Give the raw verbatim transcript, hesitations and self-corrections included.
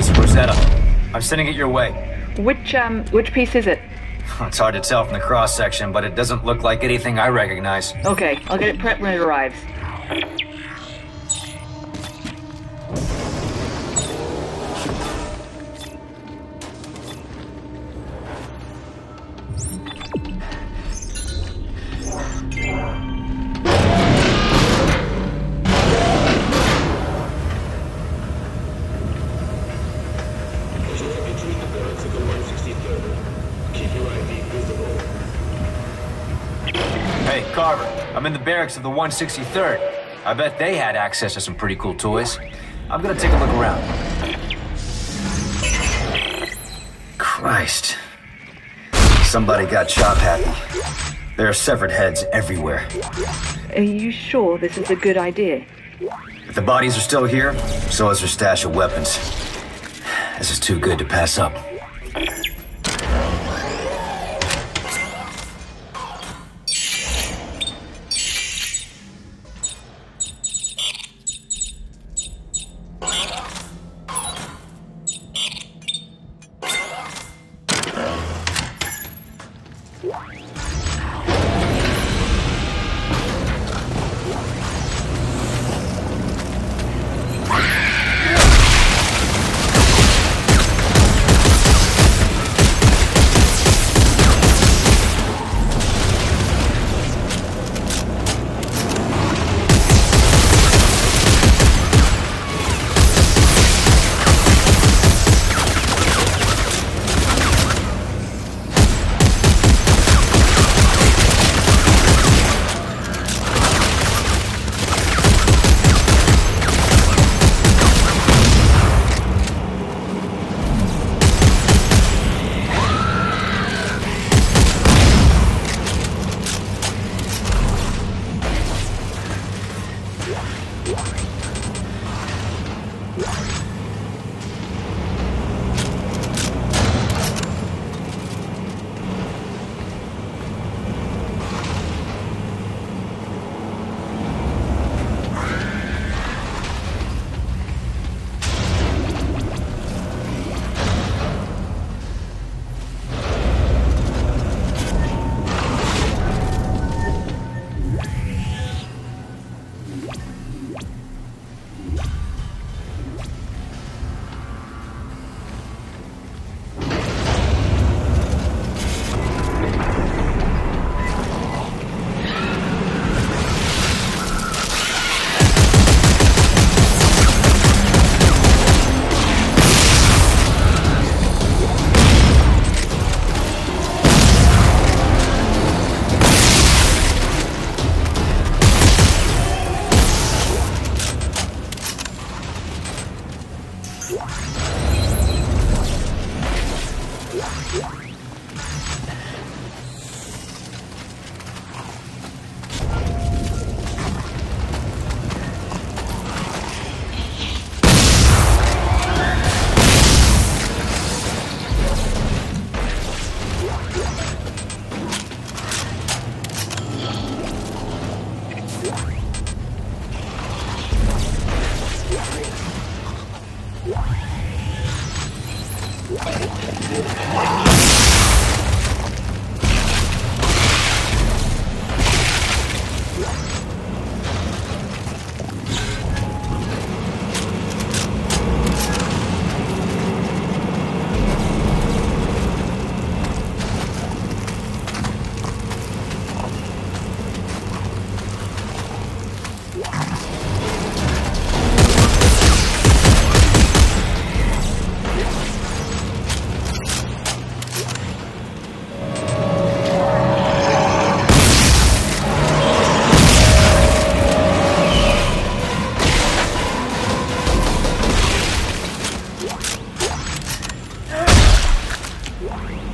piece, Rosetta. I'm sending it your way. Which, um, which piece is it? It's hard to tell from the cross-section, but it doesn't look like anything I recognize. Okay, I'll get it prepped when it arrives. Hey, Carver, I'm in the barracks of the one sixty-third. I bet they had access to some pretty cool toys. I'm gonna take a look around. Christ. Somebody got chop happy. There are severed heads everywhere. Are you sure this is a good idea? If the bodies are still here, so is their stash of weapons. This is too good to pass up. Why?